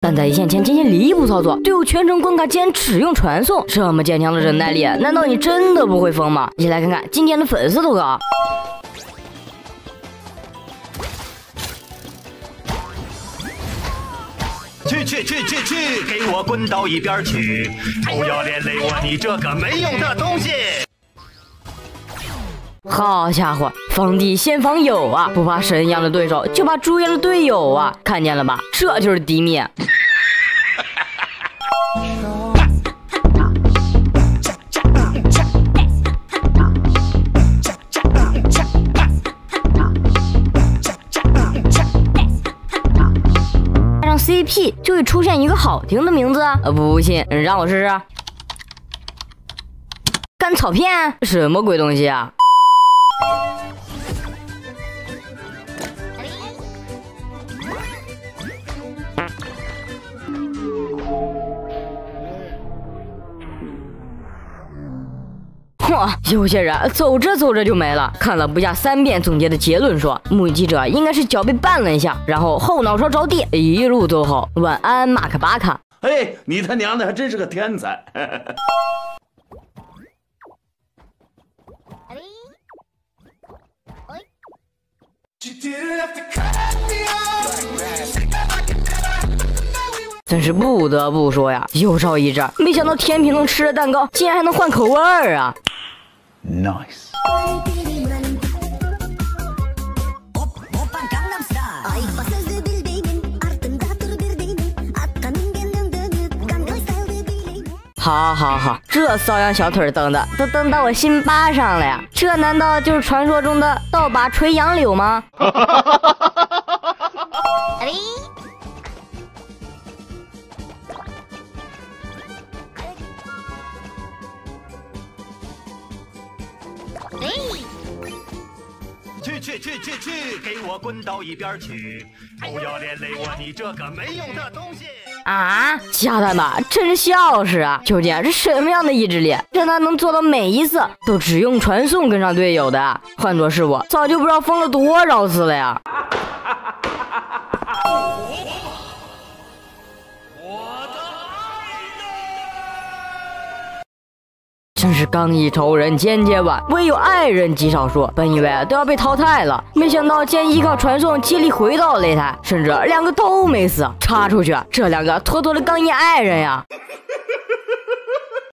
但在一线前进行离谱操作，队友全程关卡竟然只用传送，这么坚强的忍耐力，难道你真的不会疯吗？一起来看看今天的粉丝投稿。 去，给我滚到一边去！不要连累我，你这个没用的东西！ 好家伙，防敌先防友啊！不怕神一样的对手，就怕猪一样的队友啊！看见了吧，这就是敌灭。上 CP 就会出现一个好听的名字，不信让我试试。干草片，什么鬼东西啊？哇，有些人走着走着就没了。看了不下3遍总结的结论说，目击者应该是脚被绊了一下，然后后脑勺着地，一路走好。晚安，马克巴卡。 哎，你他娘的还真是个天才！ 真是不得不说呀，有朝一日，没想到甜品能吃的蛋糕竟然还能换口味儿啊 ！Nice。好，这瘙痒小腿蹬的都蹬到我心巴上了呀！这难道就是传说中的倒拔垂杨柳吗？ 去，给我滚到一边去！不要连累我，你这个没用的东西！ 啊，瞎蛋吧，真是笑死啊！究竟是什么样的意志力，让他能做到每一次都只用传送跟上队友的？换作是我，早就不知道疯了多少次了呀！真是刚一仇人渐渐晚，唯有爱人极少数。本以为都要被淘汰了，没想到竟然依靠传送接力回到了擂台，甚至2个都没死。插出去，这2个妥妥的刚毅爱人呀！